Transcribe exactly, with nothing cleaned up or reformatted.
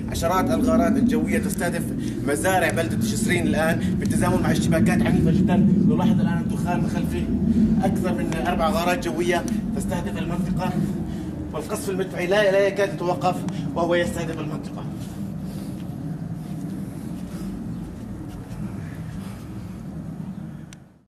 عشرات الغارات الجوية تستهدف مزارع بلدة جسرين الآن بالتزامن مع اشتباكات عنيفة جدا. نلاحظ الآن الدخان من خلفي، أكثر من أربع غارات جوية تستهدف المنطقة، والقصف المدفعي لا لا يكاد يتوقف وهو يستهدف المنطقة.